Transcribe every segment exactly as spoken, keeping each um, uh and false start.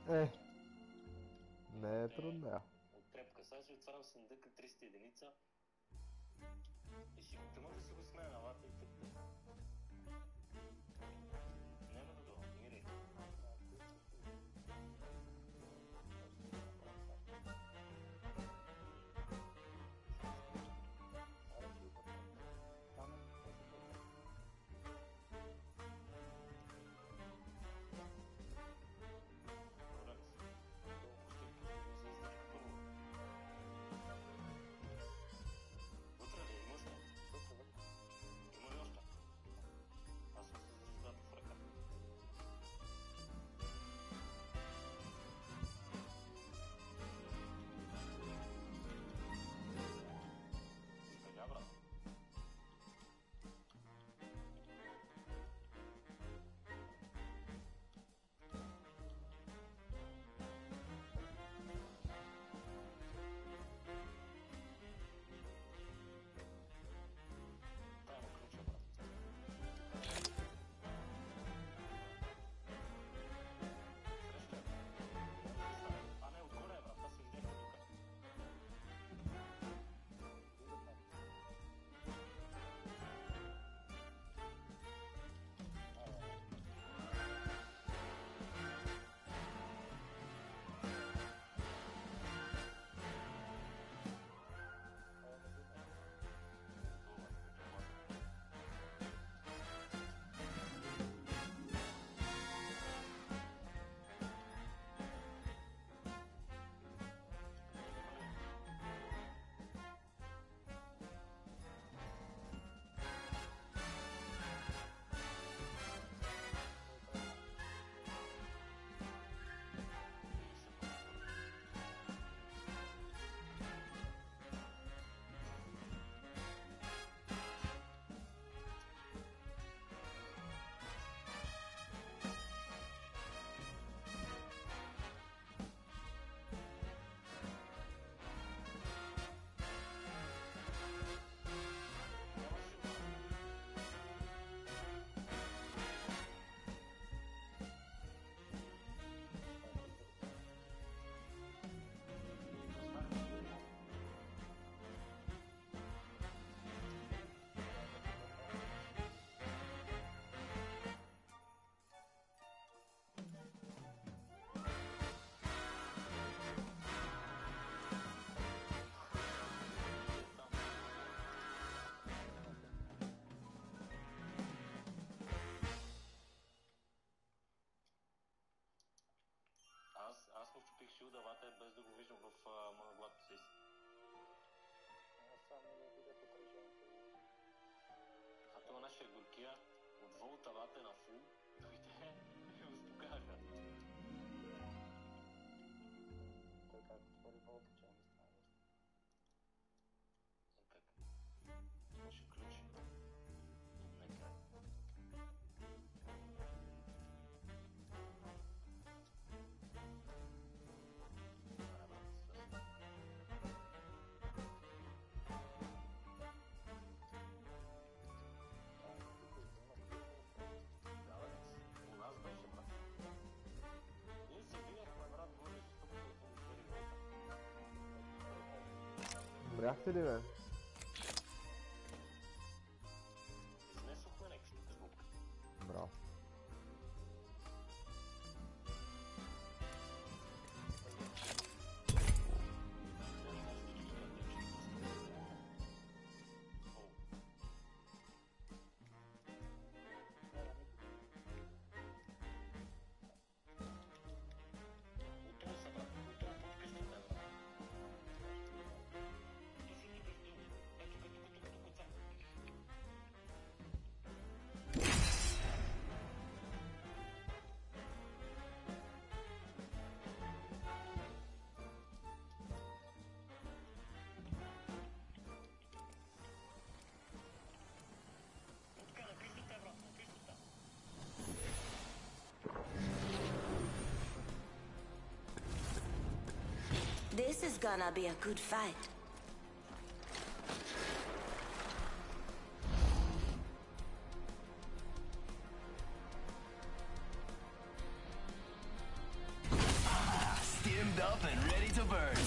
Е, не е трудно, я. От трепка. Сега си отварям съндъка триста единица и си го тъма да си го смея на вата и тъпта. Няма да долу, мири. Аз, аз му щупих шилда вата, без да го виждам в мъглата си. Аз само не видя потражението. А това нашия горкия от волта вата на фул, дойде и го спокаха. Той как отвори волта, че не стане. И как? Имаше ключи. Нека. Умряхте ли, бе? Изнесохме нещо звук. Браво. This is gonna be a good fight. lubed up and ready to burn.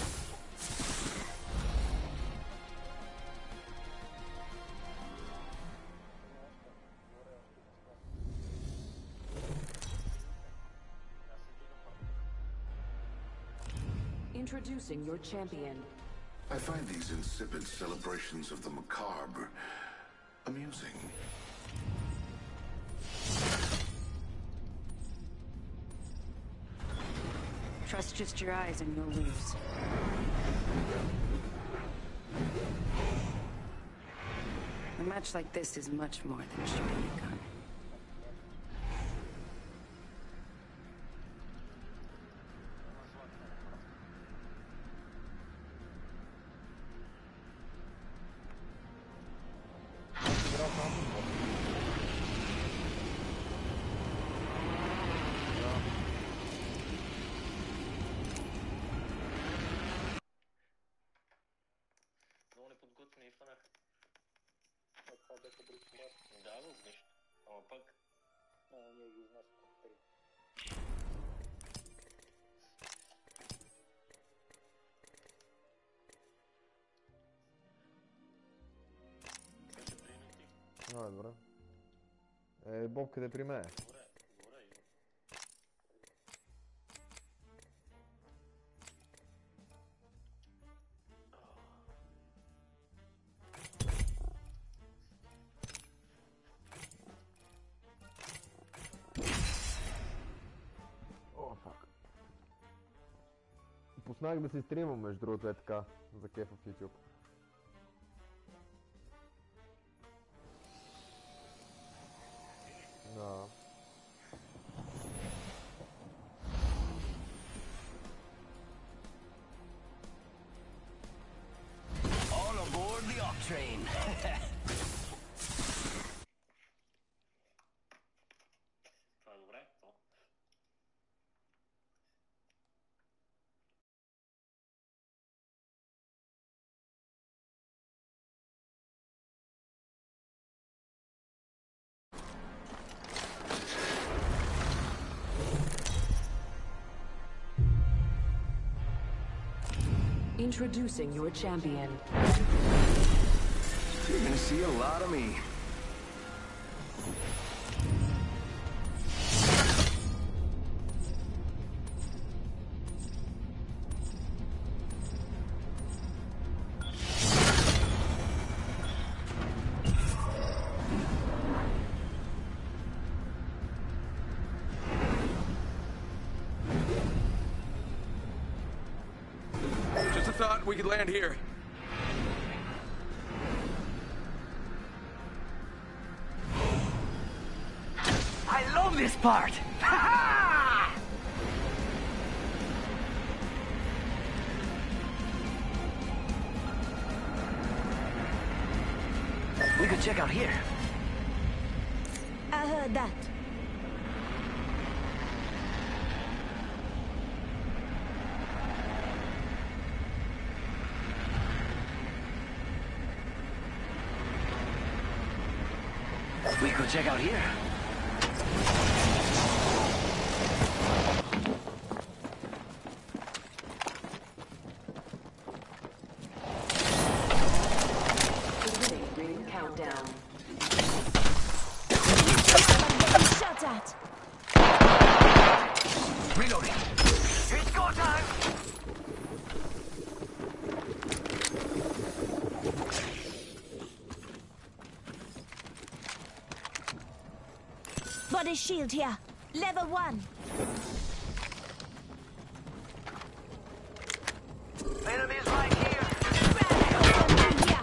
Introducing your champion. I find these insipid celebrations of the macabre amusing. Trust just your eyes and you'll lose. A match like this is much more than shooting a gun. Много неподготвени и фанах. Това беше друг клас. Да, бе, нещо. Ама пак. А, ние ги изнасяме пари. Така че приеми ти. А, добре. Е, Боб къде при мен? Добре, добре, иди. О, фак. Пуснах да си стримам, между другото е така, за кефа в YouTube. Да. All aboard the Octrain. Това е добре, то. Introducing your champion. You're gonna see a lot of me. Just a thought, we could land here. I love this part! Ha ha! We could check out here. I heard that. We could check out here. Beginning ring countdown. Shot at. Reloading. It's go time! Body shield here. Level one. Enemies right here! Here.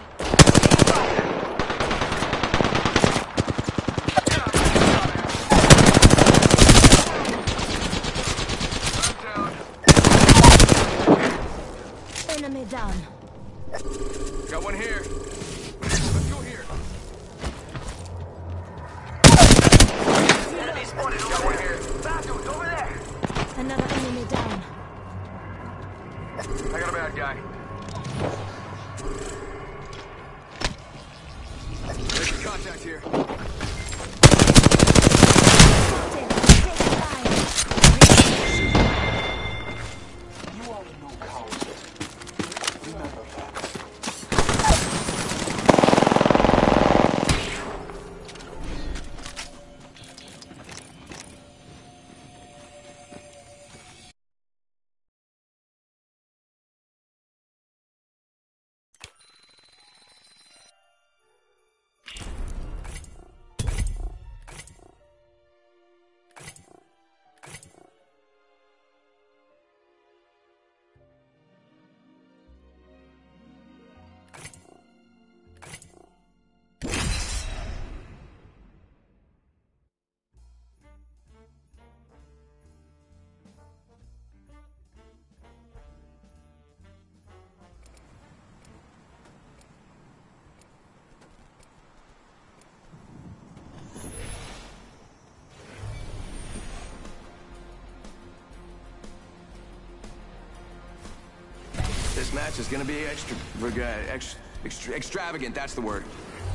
Enemy down. Got one here. Let's go here. Enemy spotted over One there! here. Battles over there! Another enemy down. I got a bad guy. There's contact here. Spotted. Take fire. You are This match is gonna be extra, extra, extra extravagant, that's the word.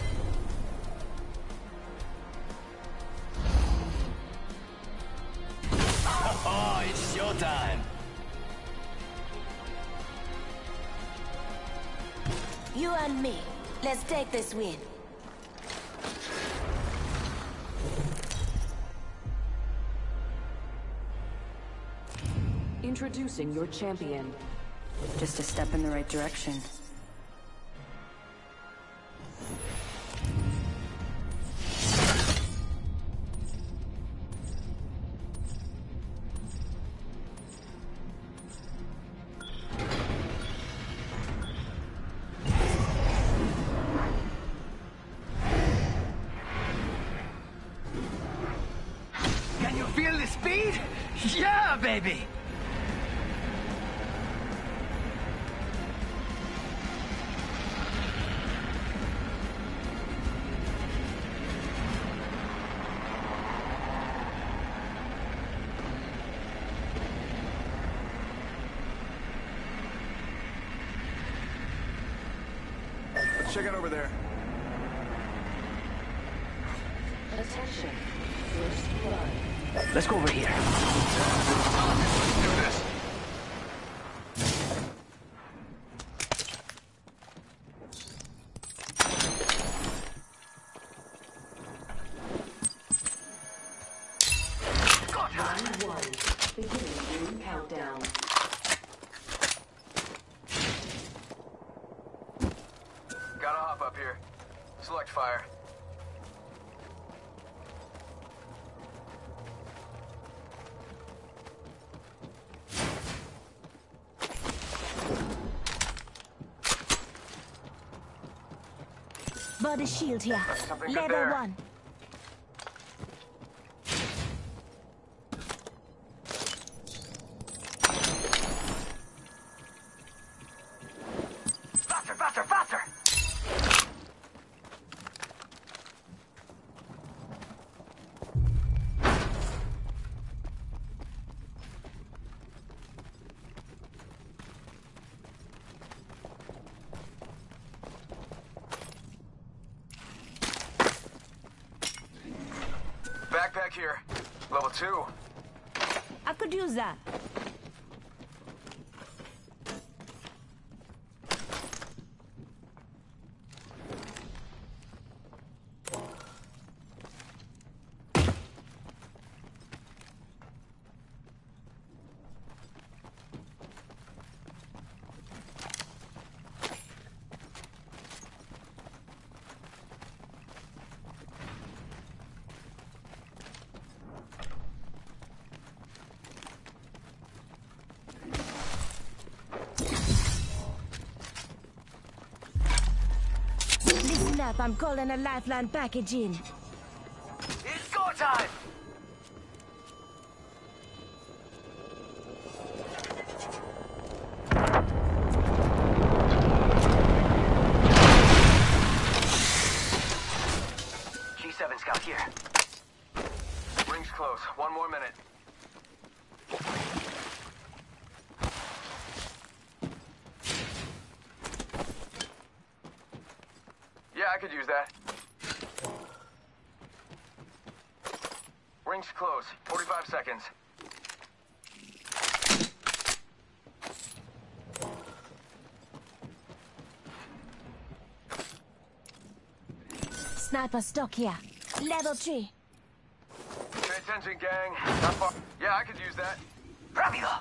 Oh, it's showtime. You and me. Let's take this win. Introducing your champion. Just a step in the right direction. Can you feel the speed? Yeah, baby! Check it over there. Attention. First blood. Let's go over here. Let's do this. Round one. Beginning ring countdown. Gotta hop up here. Select fire. Body shield here. Something good Level there. one. Faster, faster, faster! Backpack here. Level two. I could use that. Listen up, I'm calling a lifeline package in. It's go time! G seven scout here. Ring's close. One more minute. Yeah, I could use that. Ring's close. forty-five seconds. Sniper stock here. Level three. Pay attention, gang. Not far. Yeah, I could use that. Rápido!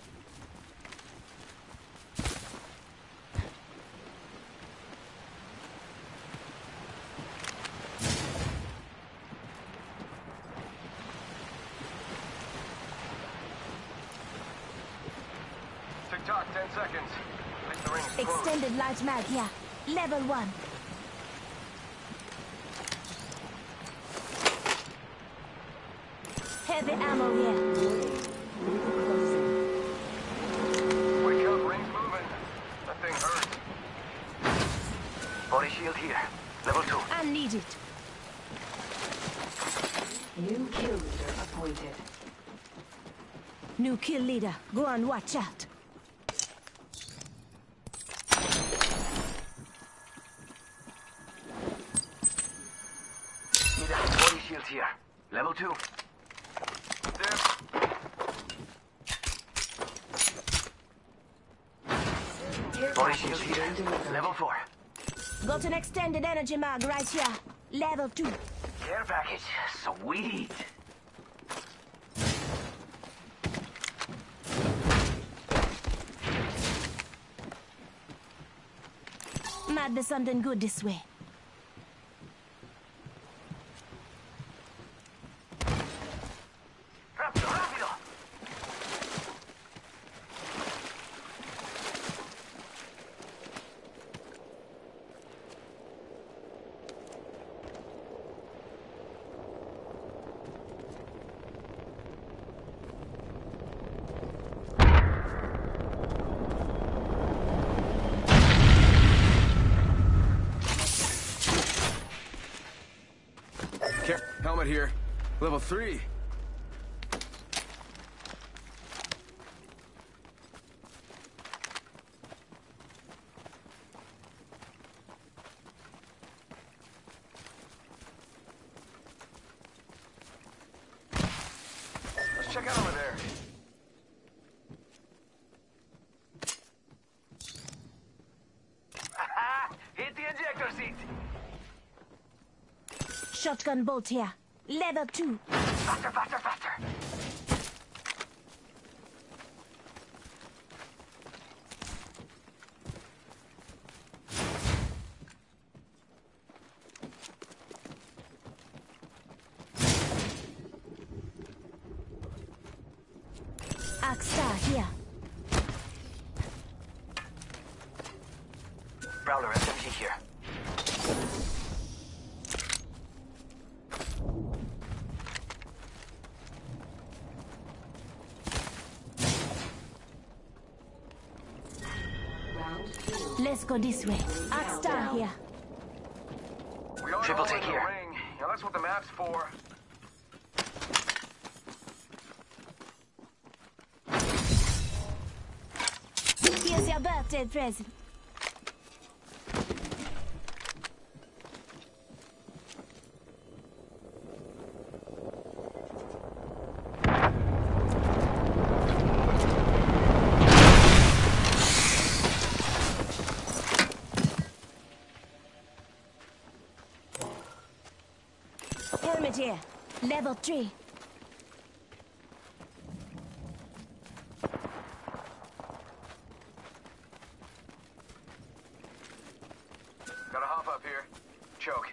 Tick-tock, ten seconds. At least the ring's close. Extended large mag here. Level one. Heavy ammo here. Wake up, ring's moving. That thing hurts. Body shield here. Level two. I need it. New kill leader appointed. New kill leader. Go on, watch out. two. There. Care Body package shield being here. delivered. Level four. Got an extended energy mag right here. Level two. Care package. Sweet. Might be something good this way. Rápido, rápido. Care helmet here. Level three. Let's check out over there. Hit the ejector seat. Shotgun bolt here. Level two. Faster, faster, faster. Axstar here. Prowler S M G here. Round two. Let's go this way. Axstar here. We are Triple all take in the here. ring. Yeah, that's what the map's for. Here's your birthday present. Helmet here. Level three. Gotta hop up here. Choke.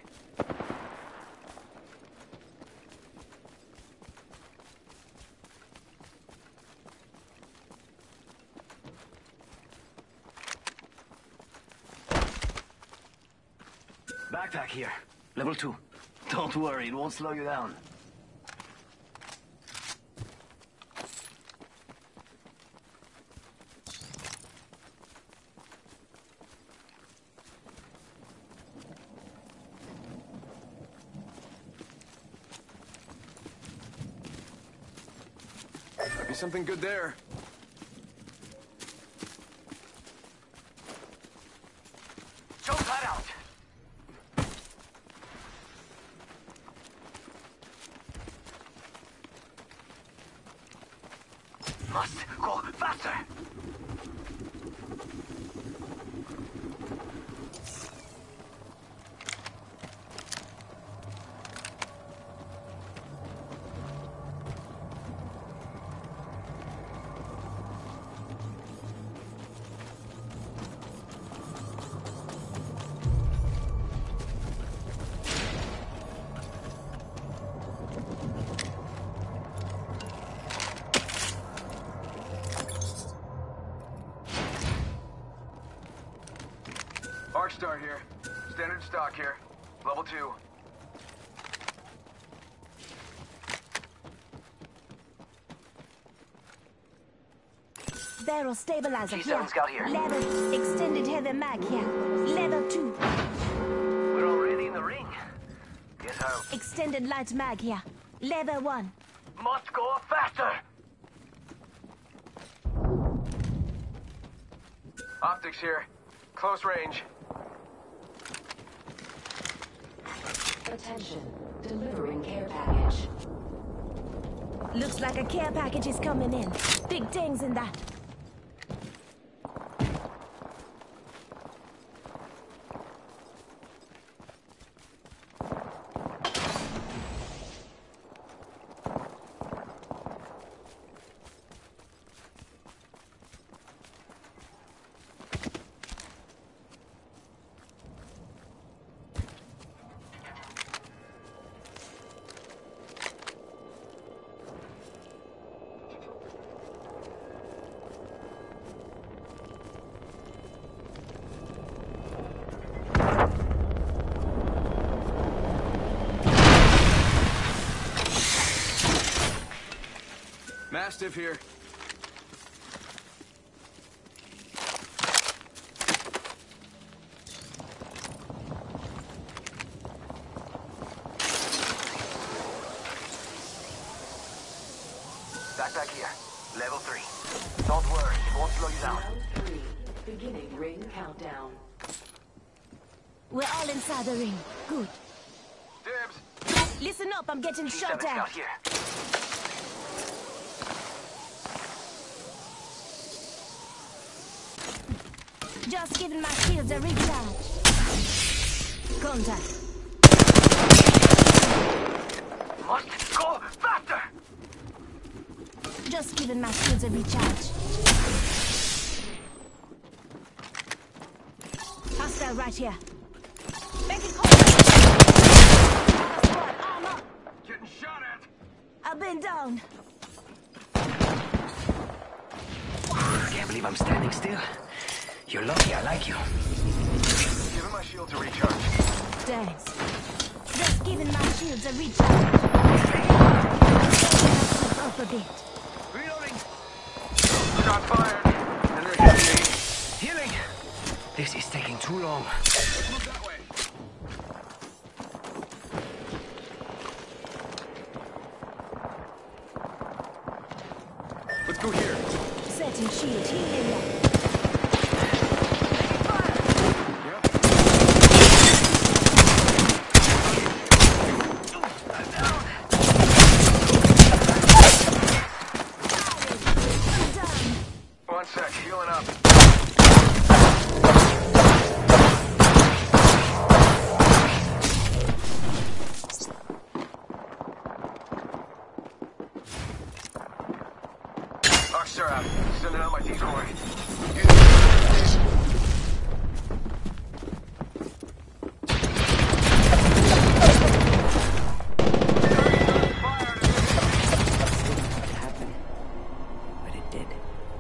Backpack here. Level two. Don't worry, it won't slow you down. Might be something good there. Jump that out. Must go faster. Arcstar here. Standard stock here. Level two. Barrel stabilizer G here. seven scout here. Level extended heavy mag here. Level two. We're already in the ring. Guess I'll... Extended light mag here. Level one. Must go faster. Optics here. Close range. Attention. Delivering care package. Looks like a care package is coming in. Big things in that. Mastiff here. Backpack here. Level three. Don't worry, it won't slow you down. Round three. Beginning ring countdown. We're all inside the ring. Good. Dibs. Listen up, I'm getting T shot seven at. scout here. Just giving my shields a recharge. Contact. Must go faster! Just giving my shields a recharge. Hostile right here. Make it hold. Squad, arm up. Getting shot at! I've been down. Can't believe I'm standing still. You're lucky I like you. Giving my shield to recharge. Thanks. Just giving my shields a recharge. Up a bit. Reloading. Shot fired. And they're hitting me. Healing. This is taking too long. Let's move that way. Let's go here. Setting shield healing. One sec, healing up. Archer out. Sending out my decoy. But it did.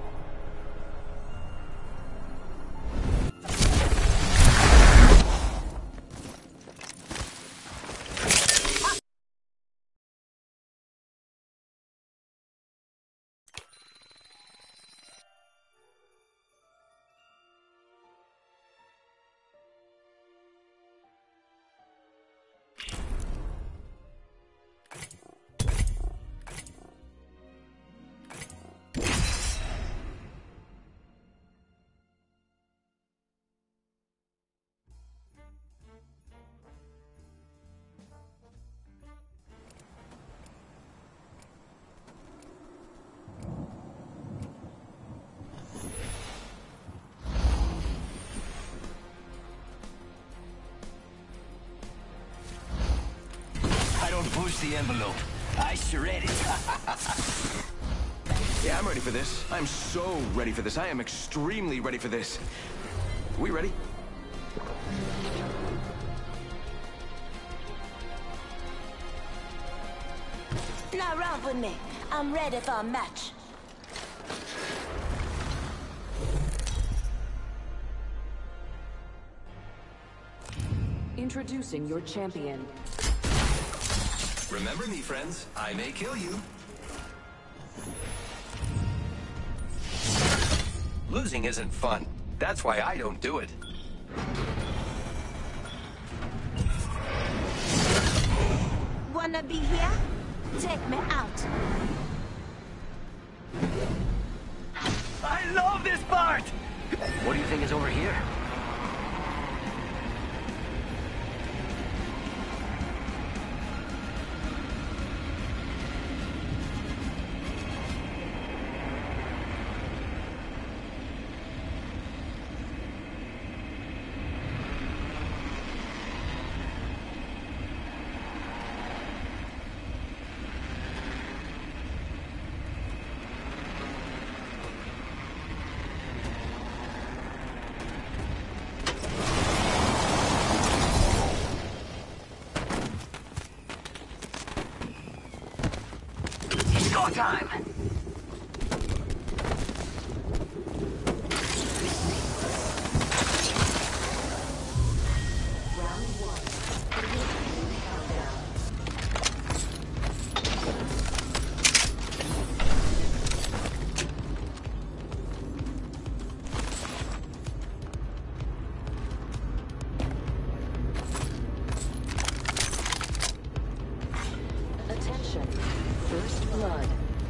Push the envelope. I shred it. Yeah, I'm ready for this. I'm so ready for this. I am extremely ready for this. We ready? Now romp with me. I'm ready for a match. Introducing your champion. Remember me, friends. I may kill you. Losing isn't fun. That's why I don't do it. Wanna be here? Take me out. I love this part! What do you think is over here? go time! Round one. Beginning countdown. Attention. First blood.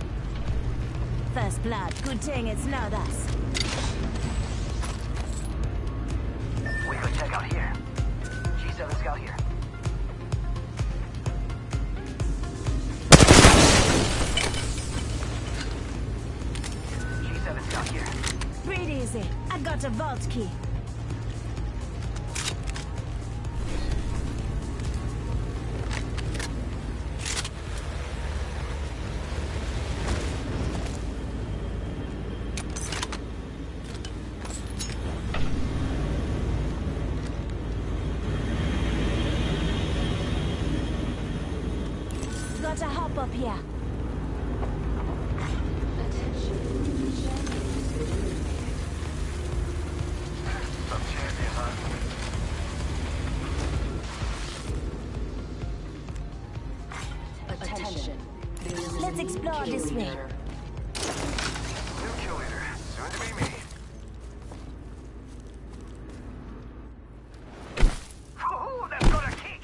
First blood. Good thing it's not us. We could check out here. G seven scout here. G seven scout here. Breathe easy. I got a vault key. Gotta hop up here. Attention. Champions eliminated. Some champion, huh? Attention. Let's explore this way. New kill leader. Soon to be me. Woohoo! That's got a kick!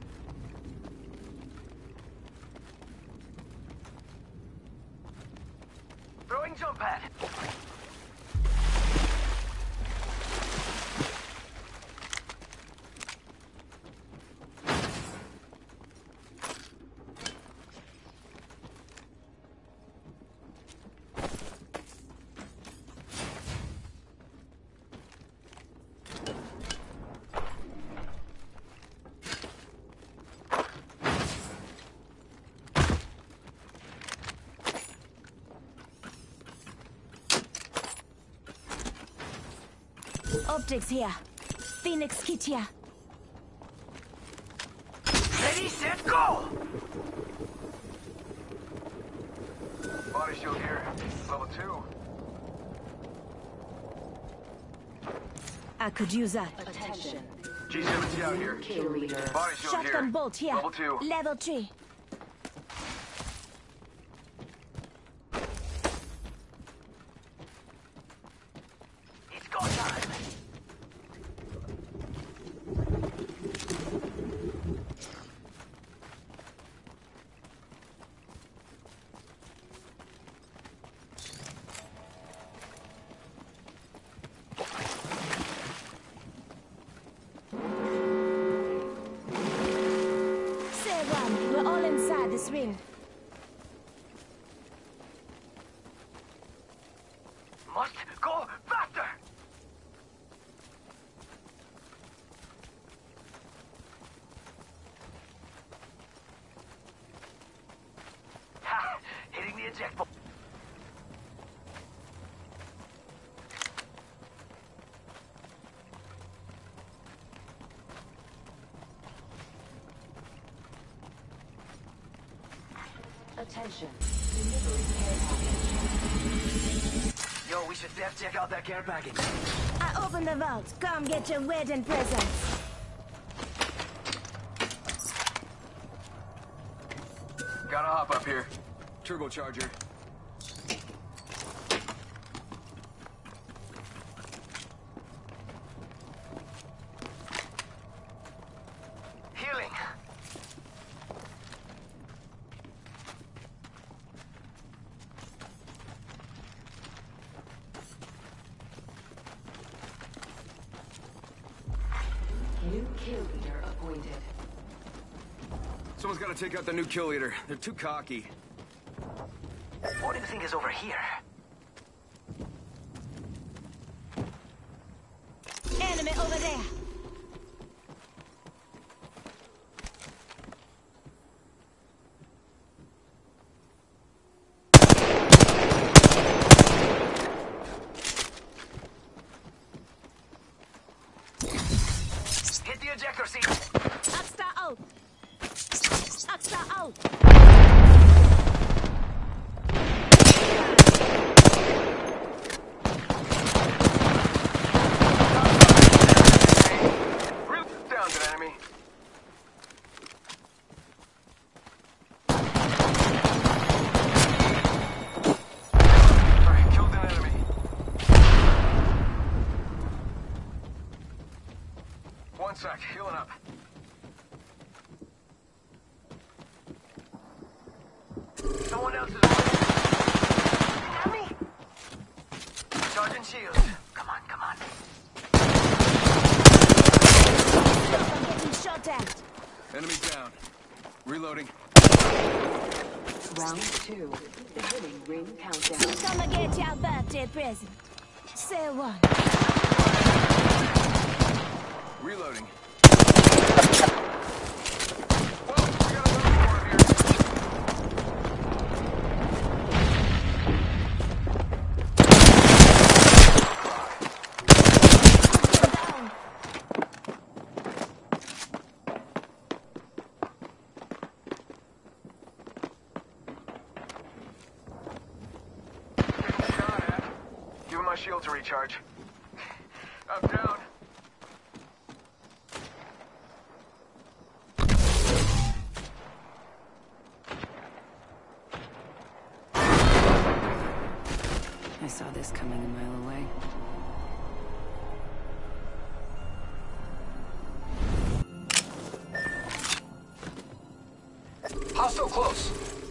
Throwing jump pad. Optics here. Phoenix kit here. Ready, set, go! Body shield here. Level two. I could use that. Attention. G seven scout here. Kill leader. Body shield here. Shotgun bolt here. Level two. Level three. It's go time. Say one. We're all inside this ring. Must go faster! Ha! Hitting the eject button. Attention. Delivering care package. Yo, we should def check out that care package. I opened the vault. Come get your wedding presents. Gotta hop up here. Turbocharger. Healing. New kill leader appointed. Someone's gotta take out the new kill leader. They're too cocky. What do you think is over here? Enemy over there. Hit the ejector seat. Axta out. Axta out. sec. Healing up. Someone else is me. Sergeant Shields. Come on, come on. I'm getting shot at. Enemy down. Reloading. Round two. Beginning ring countdown. Come and get your birthday present. Say one. Reloading. Whoa, we got another one here. Down. Shot at. Give him my shield to recharge. I'm down. I saw this coming a mile away. Hostile close.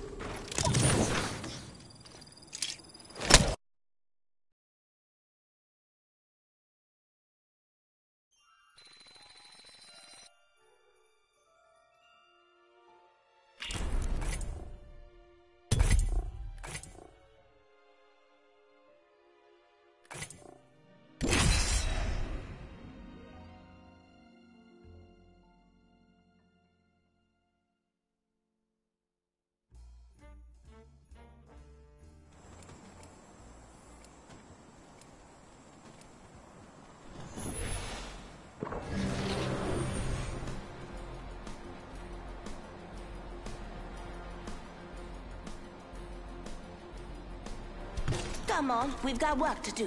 Come on, we've got work to do.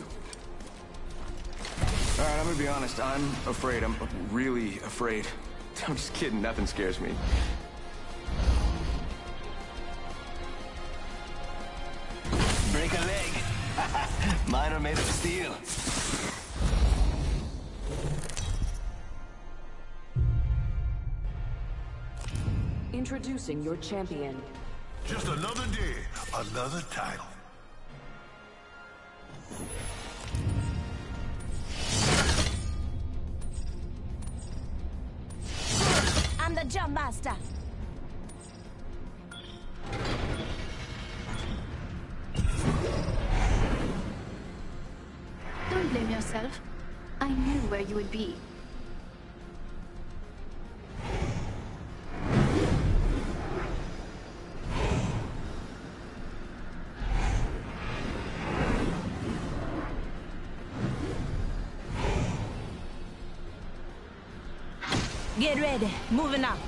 All right, I'm gonna be honest. I'm afraid. I'm really afraid. I'm just kidding. Nothing scares me. Break a leg. Mine are made of steel. Introducing your champion. Just another day, another title. I'm the jump master. Don't blame yourself. I knew where you would be. Get ready. Moving out.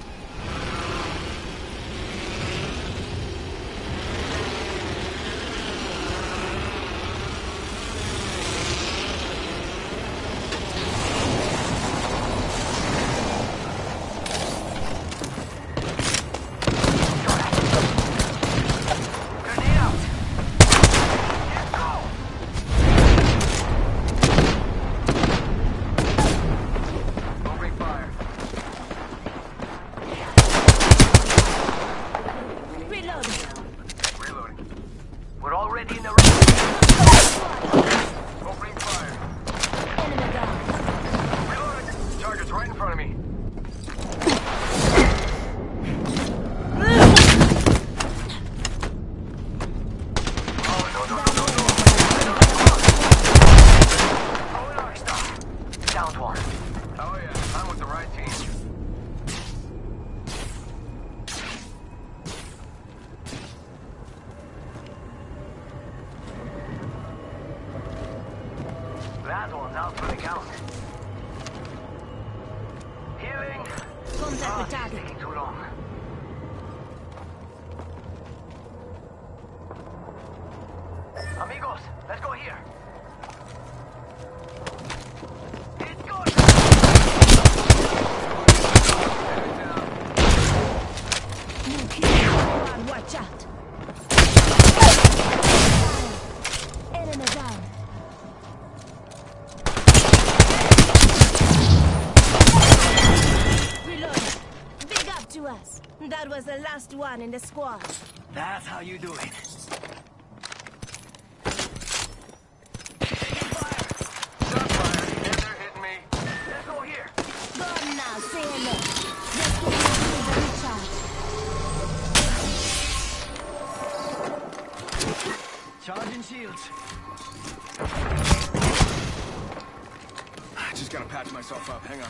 That one's out for the count. Healing. Contact with Oh, target. taking too long. Amigos, let's go here. It's good. You kill one. Watch out. Enemy down. was the last one in the squad. That's how you do it. Say hello. Just give me the recharge. Charging shields. I just gotta patch myself up. Hang on.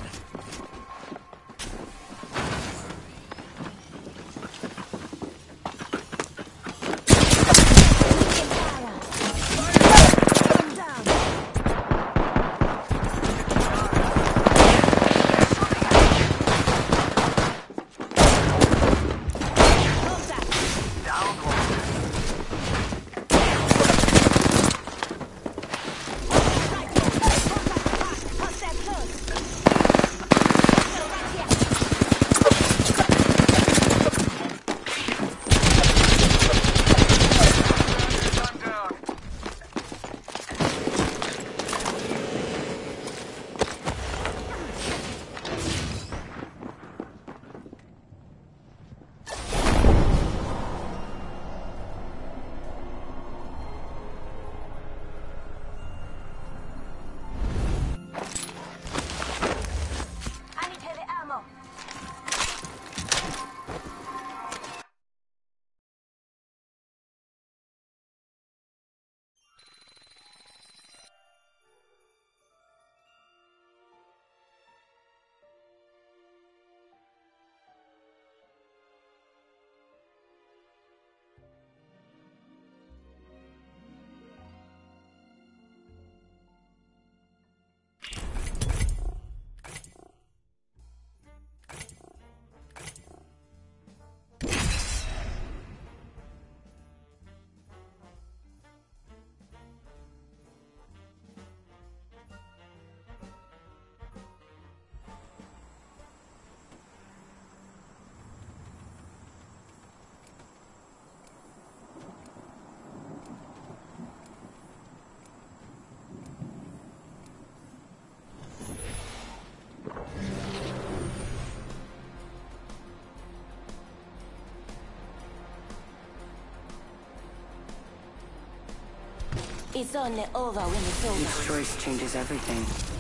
It's only over when it's over. Each choice changes everything.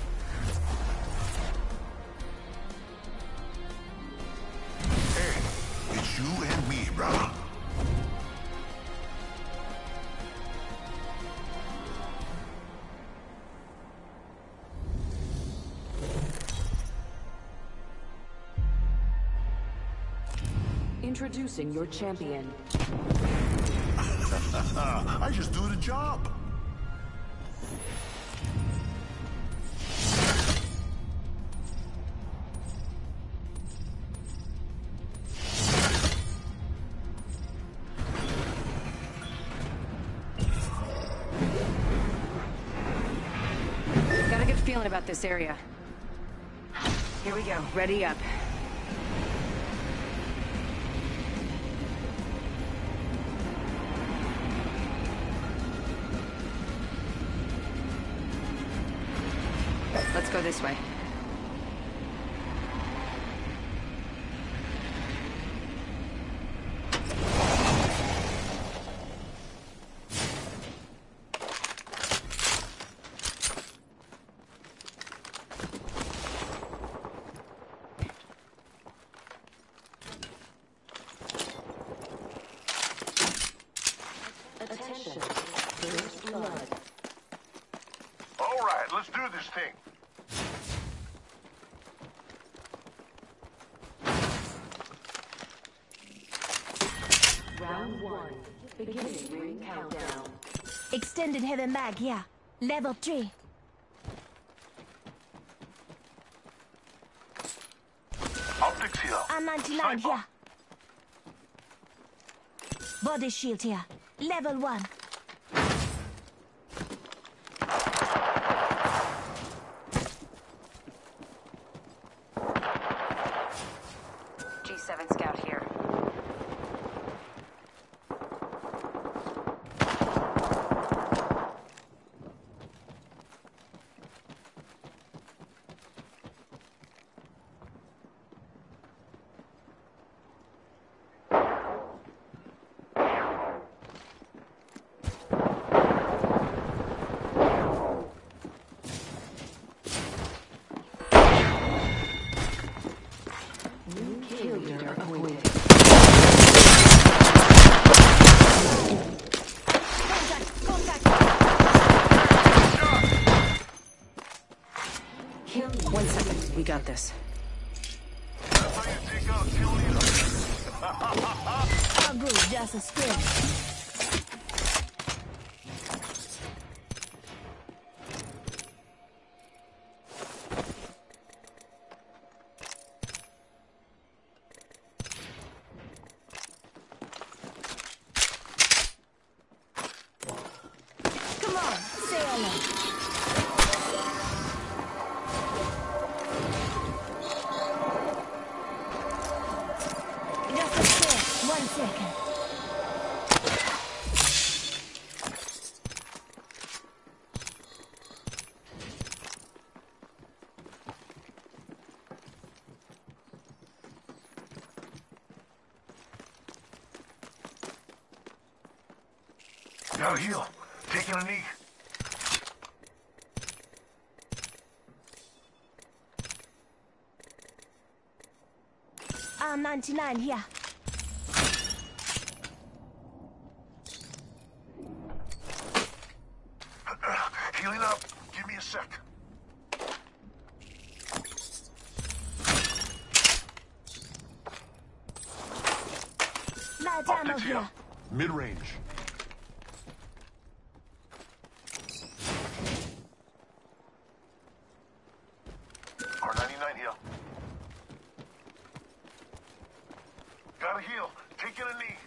Hey, it's you and me, brother. Introducing your champion. I just do the job. Got a good feeling about this area. Here we go. Ready up. Let's go this way. Attention. First blood. All right, let's do this thing. Round one. Beginning ring countdown. Extended heavy mag here. Level three. Optics here. R ninety-nine here. Body shield here. Level one. G seven Scout here. got this. That's how you take out a kill leader. Oh, good, just a sprint. Come on, say hello. Just a sprint, one second. Gotta heal. Taking a knee. R ninety-nine here. Healing up. Give me a sec. Light ammo Optics here. here. Mid-range. R ninety-nine here. Gotta heal. Taking a knee.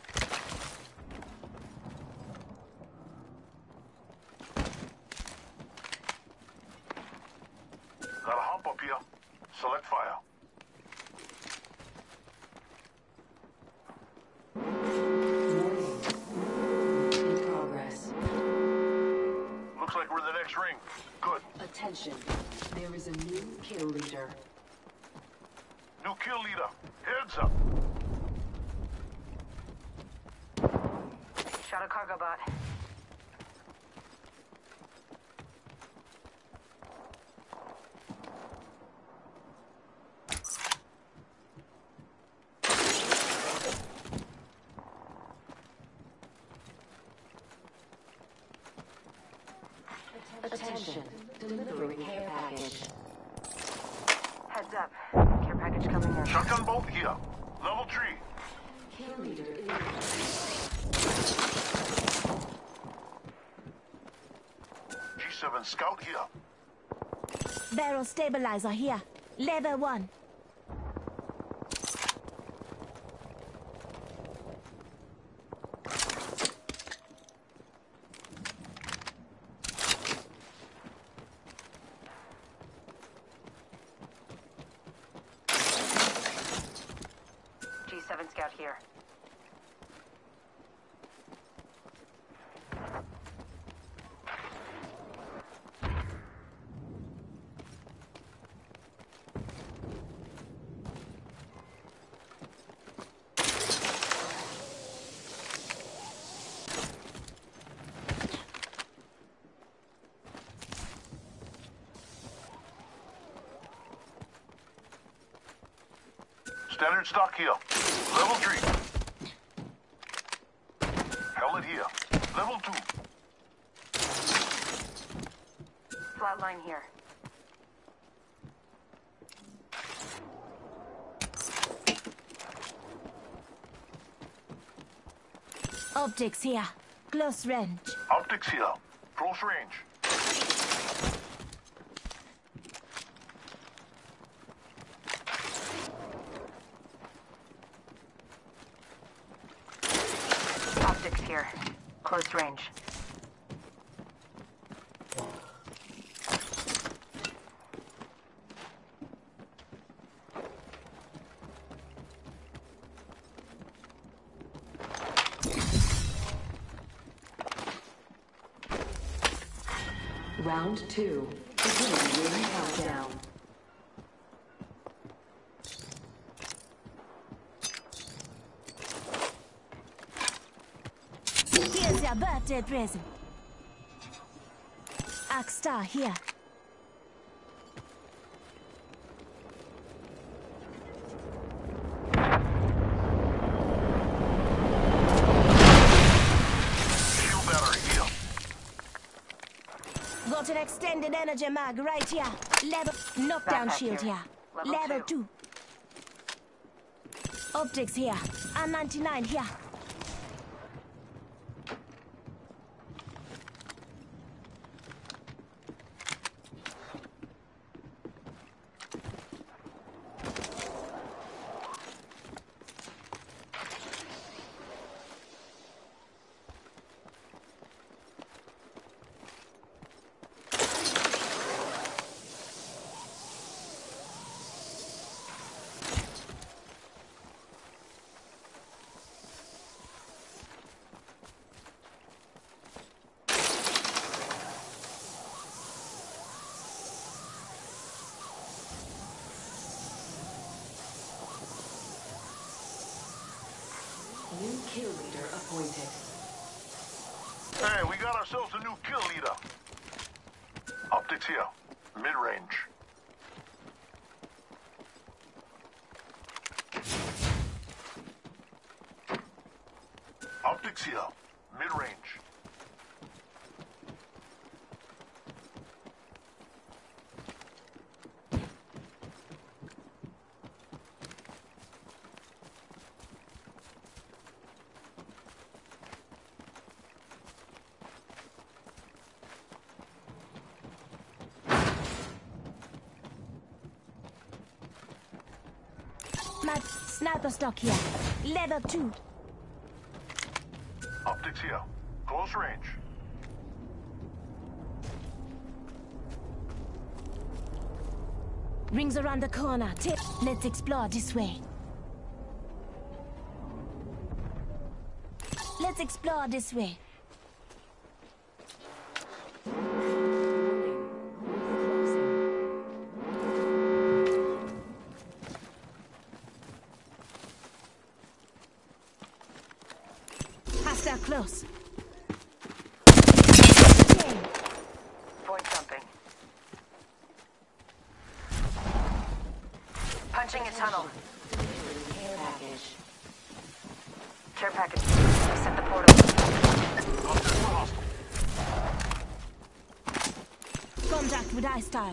Gotta hop up here. Select fire. In progress. Looks like we're in the next ring. Good. Attention. There is a new kill leader. New kill leader. Heads up. Shot a cargo bot. Attention. Delivering care package. Heads up. Care package coming in. Shotgun bolt here. Level three. Kill leader in. G seven scout here. Barrel stabilizer here. Level one. G seven scout here. Standard stock here. Level three. Helmet here. Level two. Flatline here. Optics here. Close range. Optics here. Close range. Optics here. Close range. Round two. Beginning ring countdown. Here's your birthday present. Akstar here. Shield battery here. Got an extended energy mag right here. Level knockdown Backpack shield here. here. Level, Level two. two. Optics here. R ninety-nine here. New kill leader appointed. Hey, we got ourselves a new kill leader. Optics here. Mid-range. Optics here. Mid-range. Snipe, sniper stock here. Level two. Optics here. Close range. Rings around the corner. Tip. Let's explore this way. Let's explore this way. Hostile close. Void jumping. Punching a tunnel. Care package. Care package. Set the portal. Contact with eye style.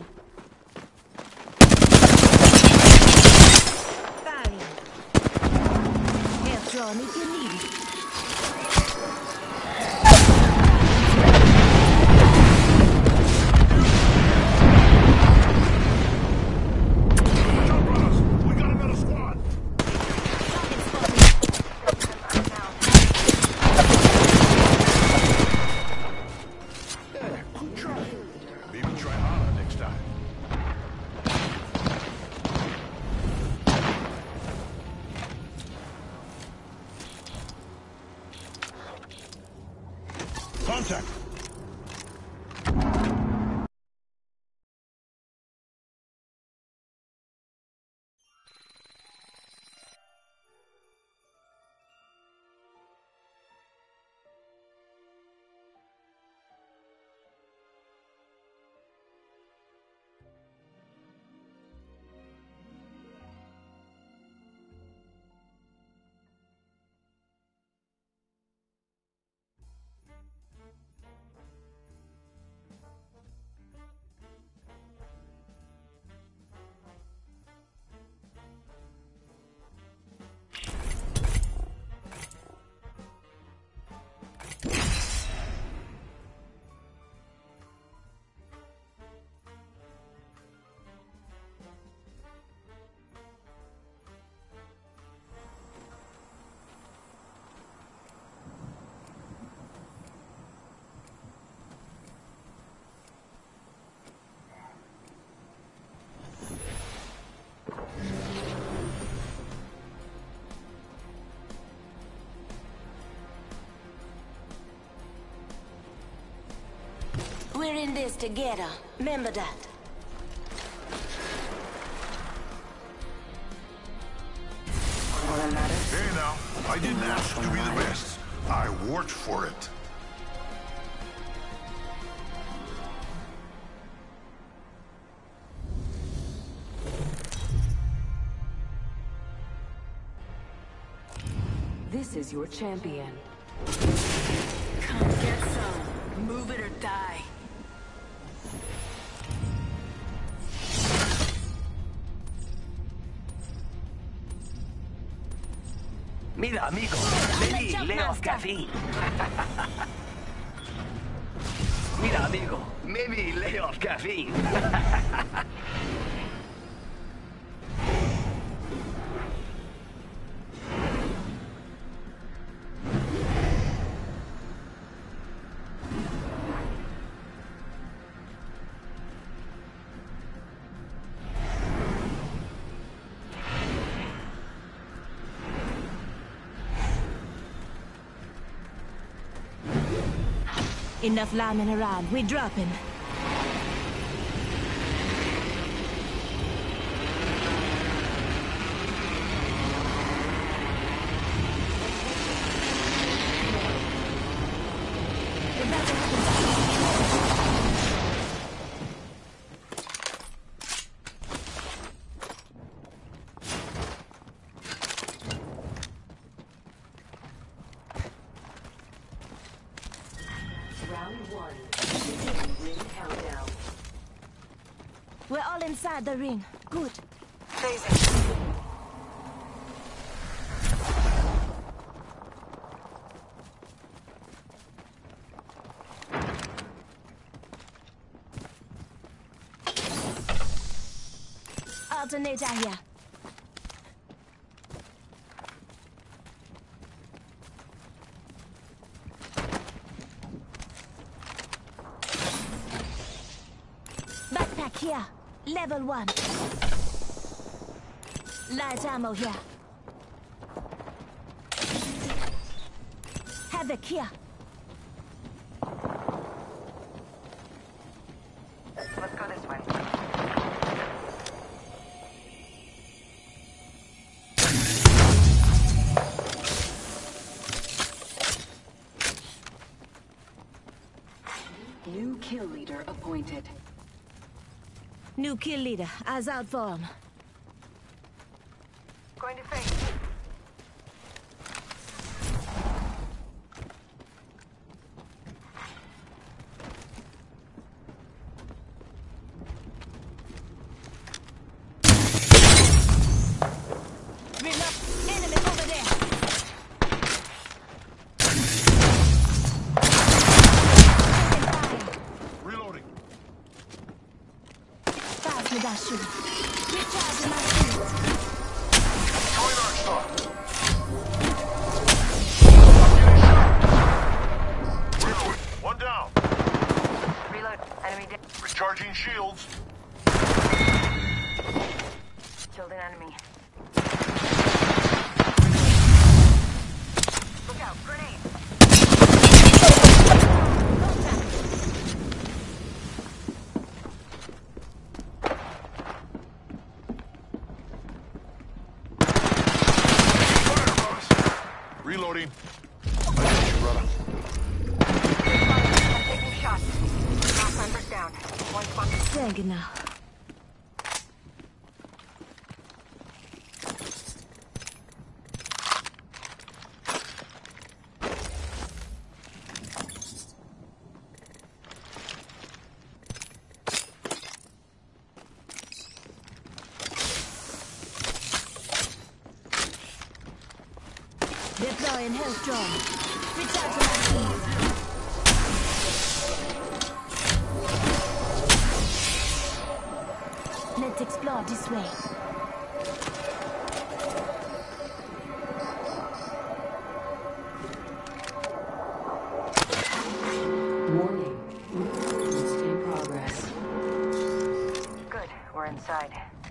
Firing. Air drone if you need it. We got another squad. Yeah, good try. Maybe try harder next time. Contact. We're in this together. Remember that. Hey now, I didn't ask to be the best. I worked for it. This is your champion. Come get some. Move it or die. Mira, amigo, le di lay off caffeine. Mira, amigo, maybe lay off caffeine. Enough lambing around. We drop him. We're all inside the ring. Good. Phasing. Alternator here. Backpack here. Level one. Light ammo here. Havoc here. Let's go this way. New kill leader appointed. New kill leader. Eyes out for him. Going to face. Reload. Enemy over there. Reloading. Pass me that shoe. Recharging my shields. Join our stop. Reload. One down. Reload. Enemy dead. Recharging shields. Killed an enemy. Look out. Grenade. Reloading. I got you, brother. I'm taking shots. Last member's down. One spot. Thank you now. Deploying health drone. Recharging my shields. Let's explore this way. Warning. Movements in progress. Good. We're inside.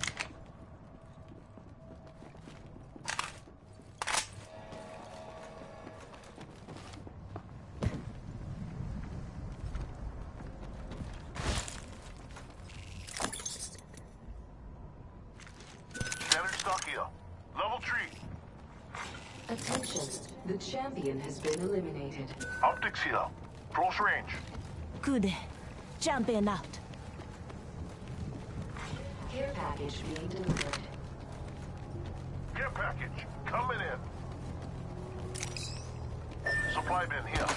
Standard stock here. Level three. Attention. The champion has been eliminated. Optics here. Close range. Good. Jumping out. Care package being delivered. Care package. Coming in. Supply bin here.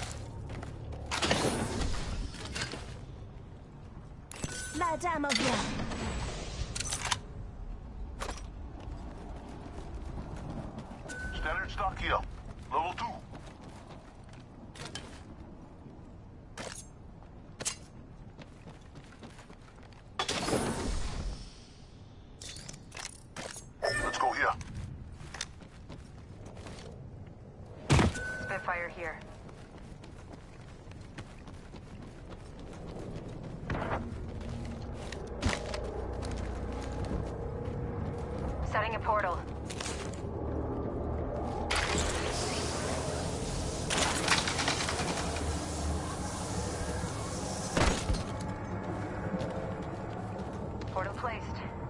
Light ammo here. Standard stock fire here. Setting a portal. Portal placed.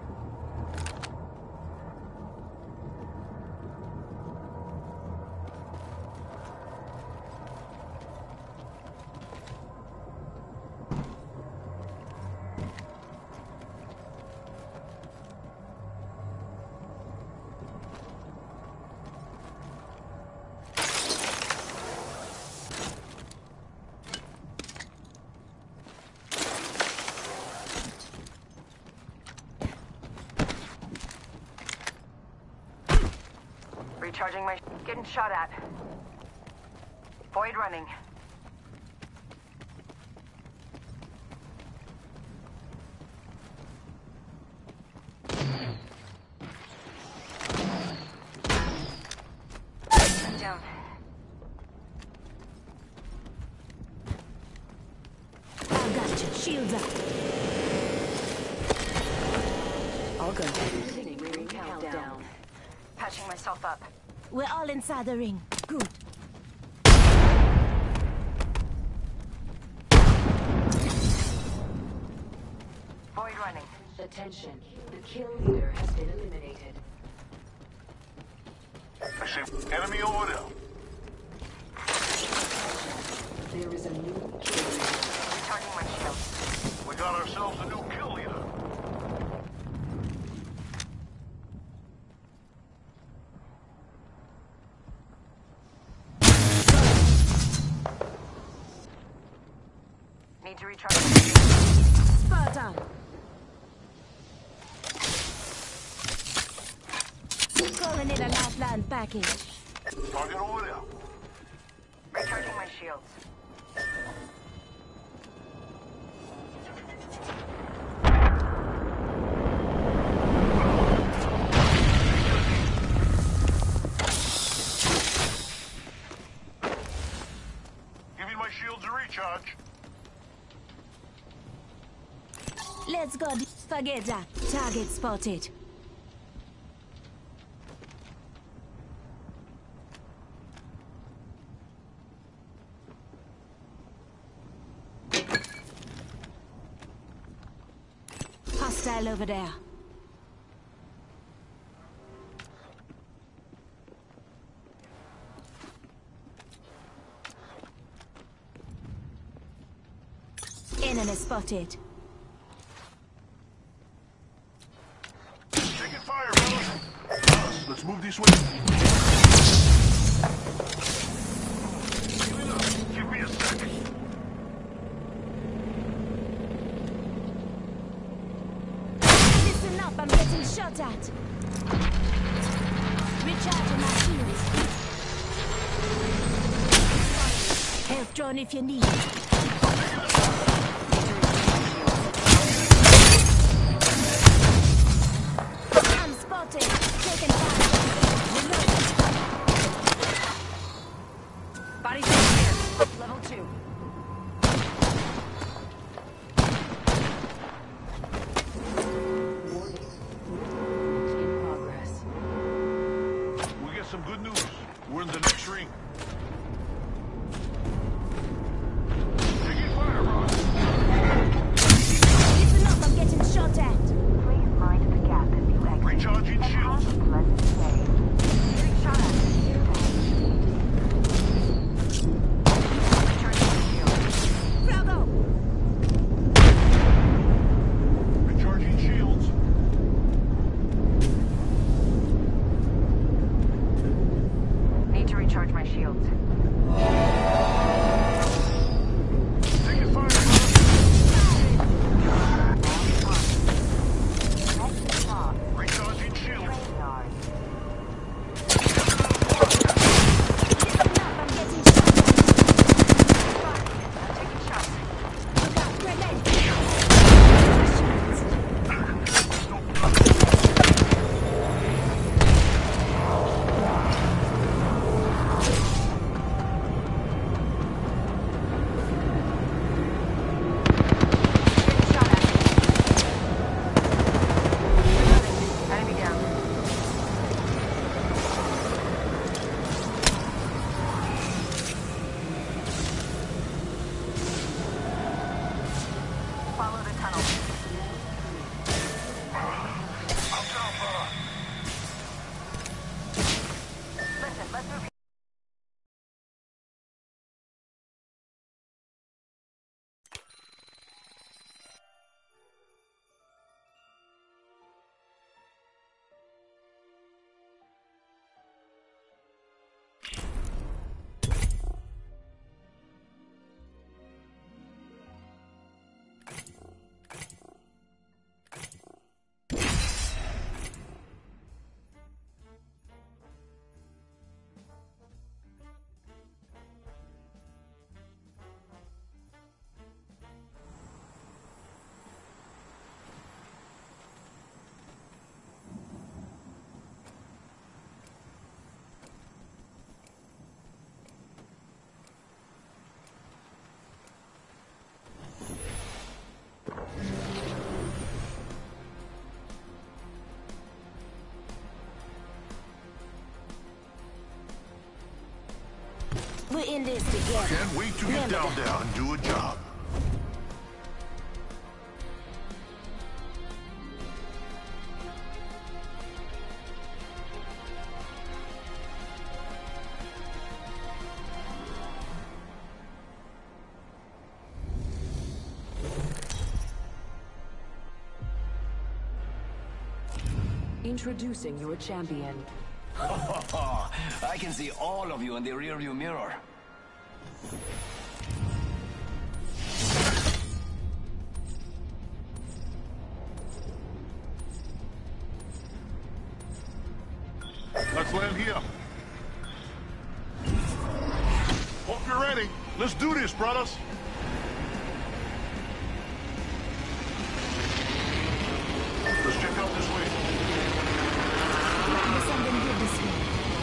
Recharging my... Getting shot at. Void running. Down. I got you. Shields up. All good. Beginning ring countdown. Patching myself up. We're all inside the ring. Good. Void running. Attention. The kill leader has been eliminated. I see enemy over there. There is a new kill leader. Recharging my shield. We got ourselves a new kill leader. Need to recharge my shield. Spot on. Calling it a lifeline package. Target over there. Recharging my shields. Giving my shields a recharge. Let's go. Forget that. Target spotted. Hostile over there. Enemy spotted. Taking fire, fellas. Fellas, let's move this way. Healing up. Give me a sec. Listen up, I'm getting shot at. Recharging my shields. Health drone if you need. I'm spotted. Taking fire. Body shot here. Level two. In progress. We get some good news. We're in the next ring. Taking fire, Ron. Listen up, I'm getting shot at. Please mind the gap as you exit. Recharging And have shields. a pleasant day. Getting shot at. Recharging my shield. Bravo! Recharging shields. Need to recharge my shields. Taking fire, Ron. Next stop. Recharging shields. Train yard. Listen up, I'm getting shot at. Spotted. I'm taking shots. Look out, grenade! this together. Can't wait to get Remember down that. there and do a job. Introducing your champion. I can see all of you in the rearview mirror. Let's land here. Hope you're ready. Let's do this, brothers. Let's check out this way. There's something good this way.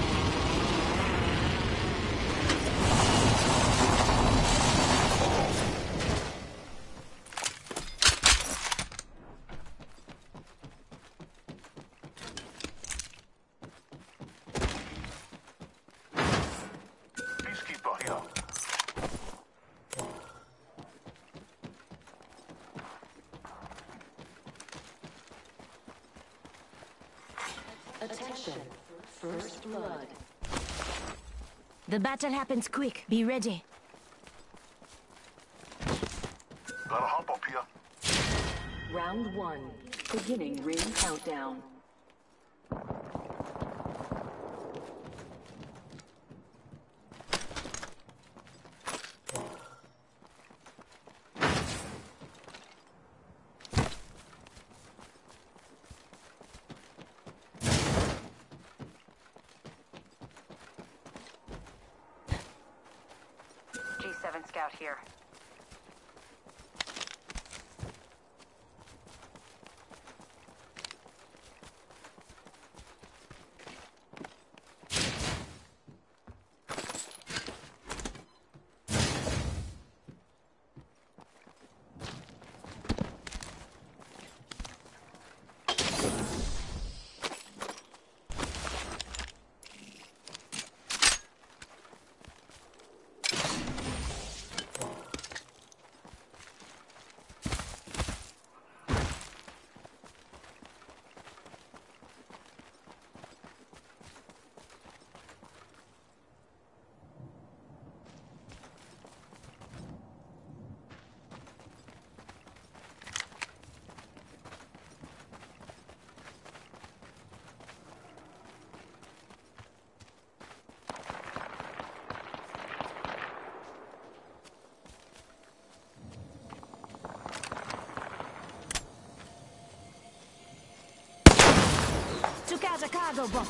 Peacekeeper here. Attention. First blood. The battle happens quick. Be ready. Gotta hop up here. Round one. Beginning ring countdown. G seven Scout here. Took out a cargo box.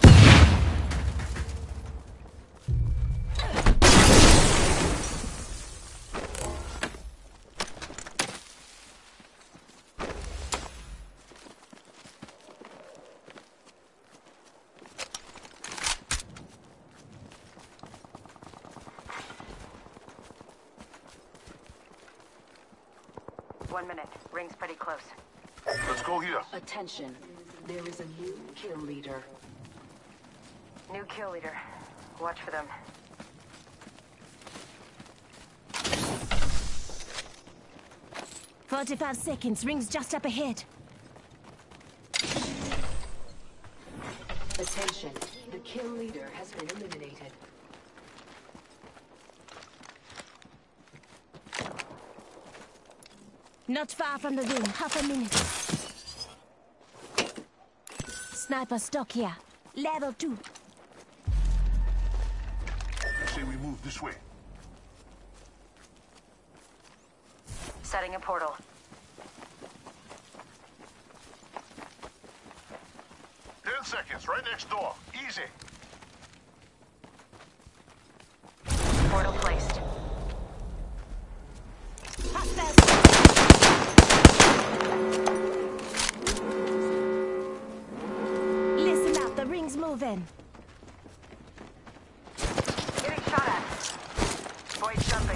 One minute. Ring's pretty close. Let's go here. Attention. There is a new kill leader. New kill leader. Watch for them. Forty-five seconds. Ring's just up ahead. Attention. The kill leader has been eliminated. Not far from the ring. Half a minute. Sniper stock here. Level two. I say we move this way. Setting a portal. Ten seconds, right next door. Easy. Portal placed. Listen up, the ring's moving. Getting shot at. Void jumping.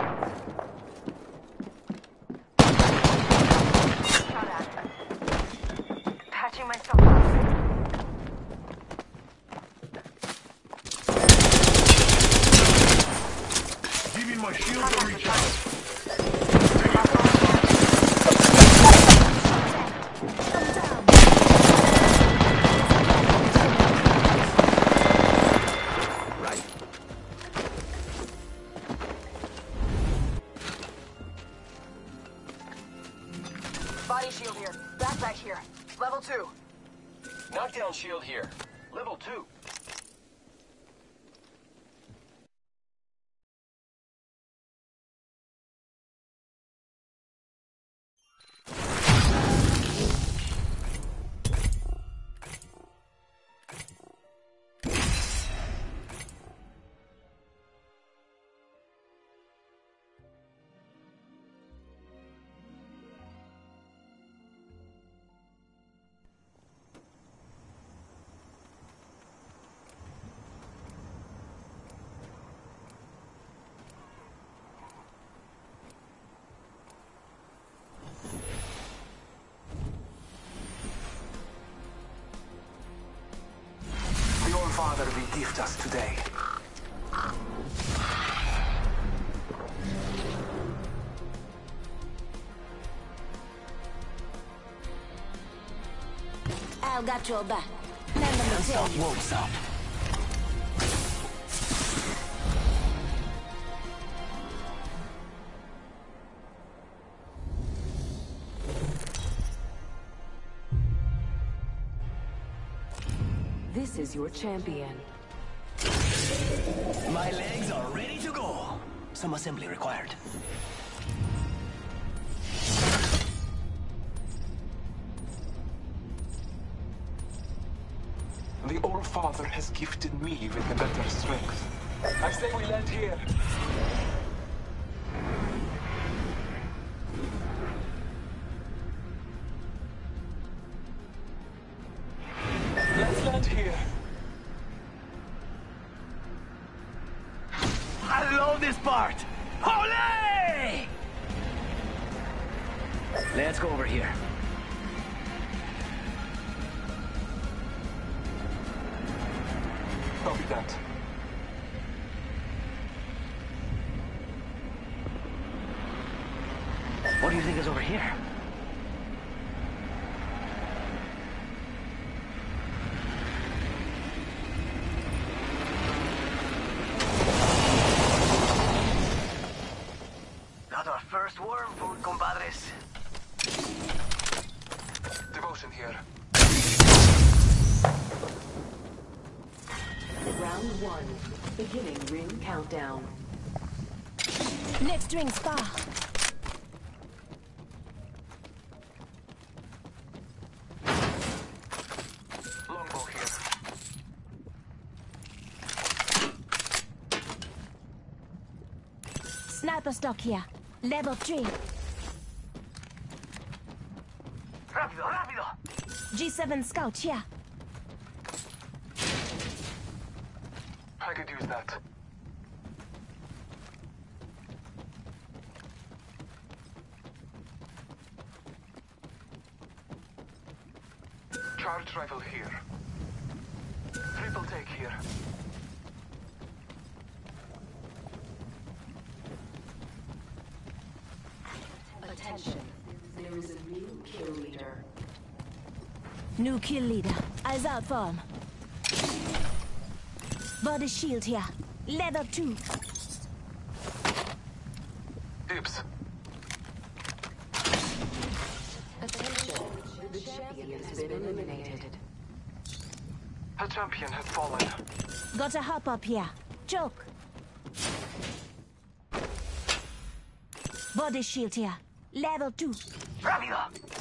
Shot at. my shield to recharge. Body shield here. Backpack here. Level two. Knockdown shield here. Level two. Father will gift us today. Al got your back. Let me tell you. Wolves up. This is your champion. My legs are ready to go. Some assembly required. The Old Father has gifted me with a better strength. I say we land here. Let's land here. I love this part! Holy! Let's go over here. Copy that. What do you think is over here? Got our first worm food, compadres. Devotion here. Round one. Beginning ring countdown. Next ring spa. Longbow here. Sniper stock here. Level three. Rápido, rápido! G seven scout here. I could use that. Charge rifle here. Triple take here. Attention. There is a new kill leader. New kill leader. Eyes out for him. Body shield here. Level two. Dibs. Attention. The champion has been eliminated. A champion has fallen. Got a hop up here. Choke. Body shield here. Level two. Rápido!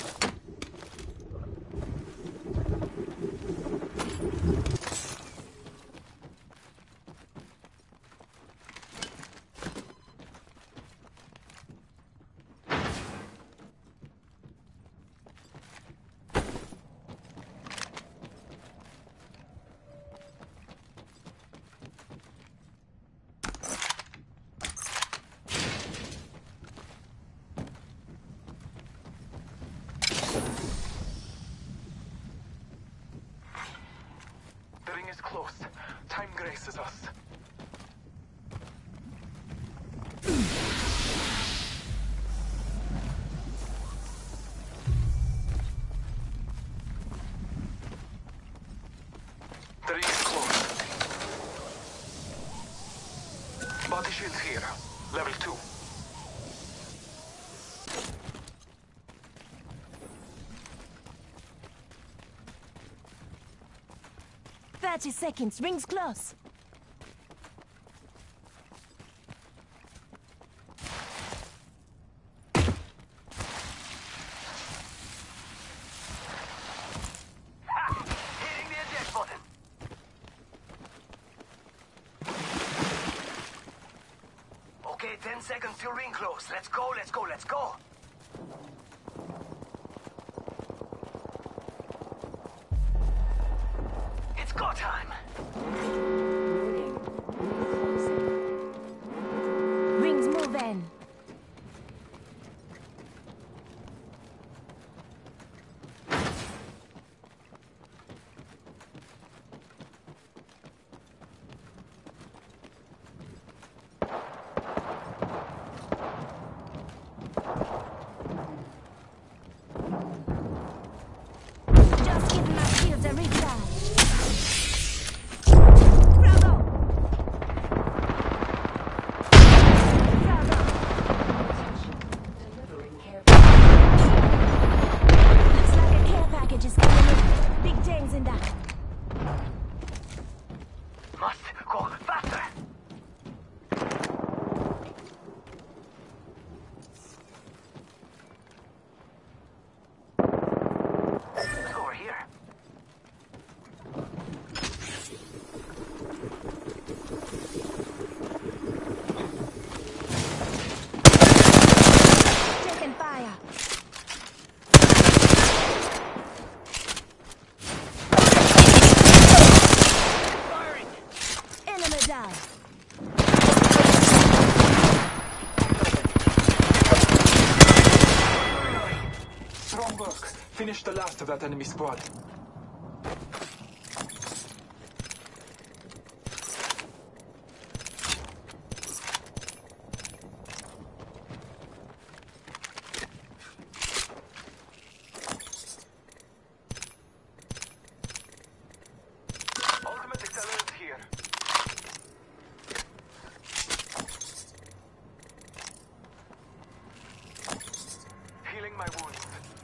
The ring is close. Time graces us. Body shield here. Level two. Thirty seconds. Rings close. Hitting the eject button. Okay, ten seconds till ring close. Let's go, let's go, let's go. It's go time. Rings moving. Just give my shield a recharge. Bravo! Bravo! Delivering care package. Looks like a care package is coming in. Big things in that. Must go faster. Let's go over here. Taking fire. Firing. Enemy down. Strong work. Finish the last of that enemy squad. Ultimate accelerant here. Healing my wounds.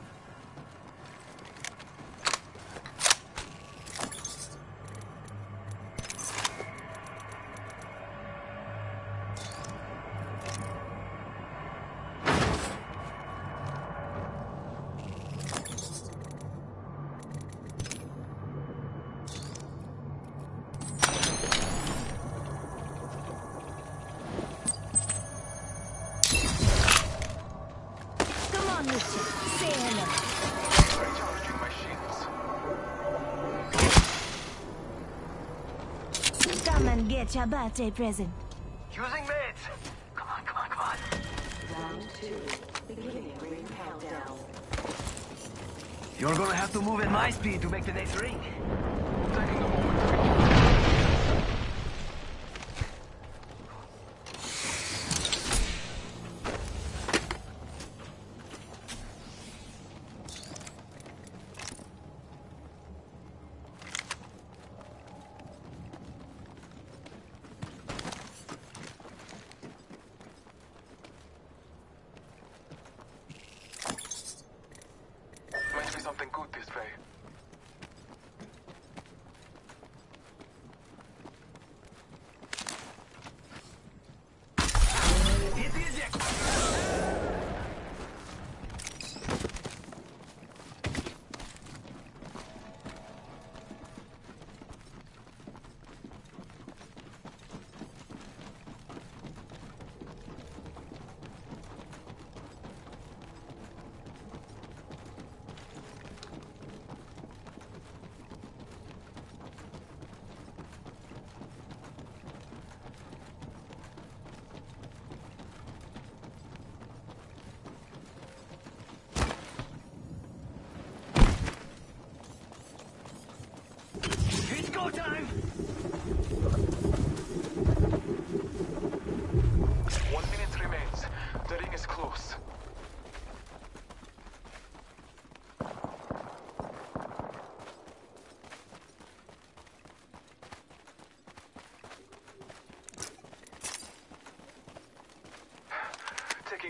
Come on, Richard. Say hello. Recharging my shields. Come and get your birthday present. Using meds. Come on, come on, come on. Round two. Beginning ring countdown. You're gonna have to move at my speed to make the next ring. Taking a moment to recharge. Might be something good this way.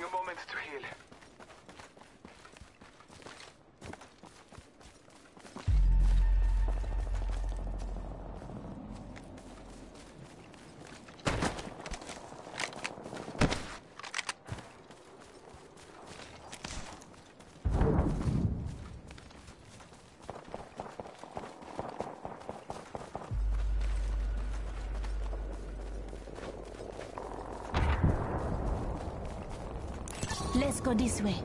a moment to heal. Let's go this way.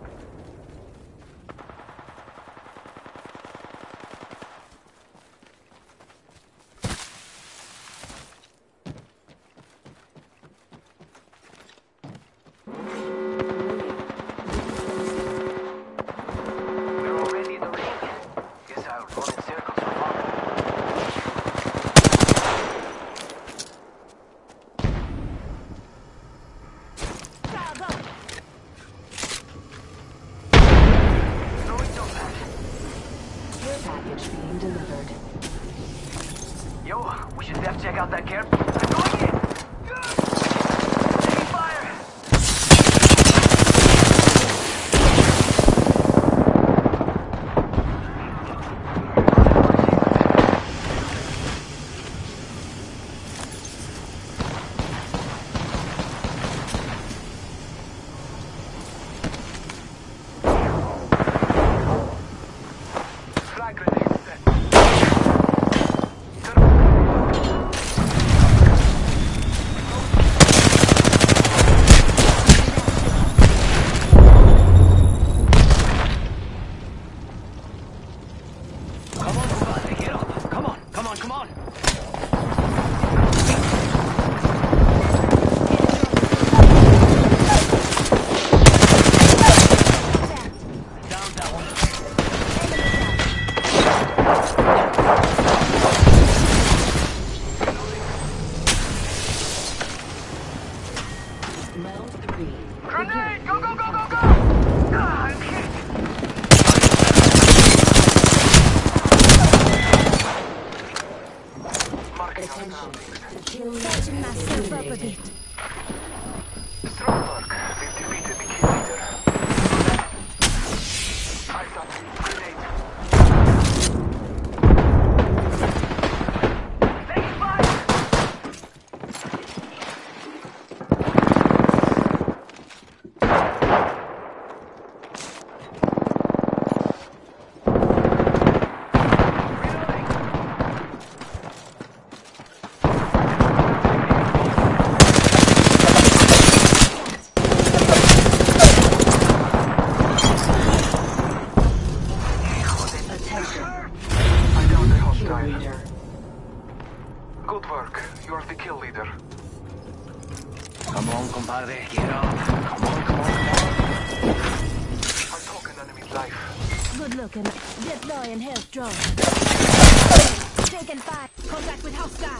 We're already in the ring. Guess I'll run in circles for fun. Package being delivered. Yo, we should def check out that care. I'm going in! Taking fire! Flag grenade set. Come on, compadre, get up. Come on, come on, come on. Down that one. Round three. Grenade! Go, go, go, go, go! Ah, I'm hit. Marking our Attention. surroundings. The kill Catching leader myself up a eliminated. bit. Strong work. We've defeated the kill leader. Eyes up. Grenade. Taking fire! Attention. I downed a Kill hostile. leader. Good work. You're the kill leader. Come on, compadre, get up. Come on, come on, come on. I took an enemy's life. Good looking. Deploying health drone. Taking fire. Contact with hostile.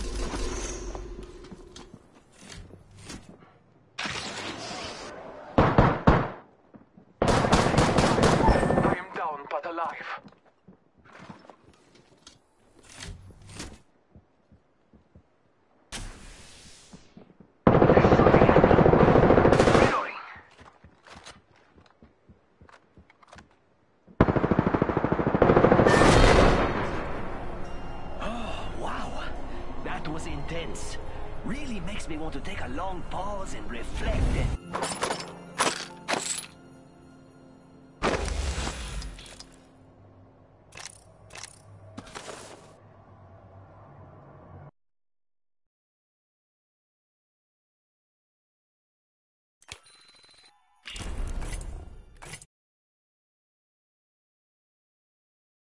I am down but alive. Reloading. Oh, wow. That was intense. Really makes me want to take a long pause and reflect.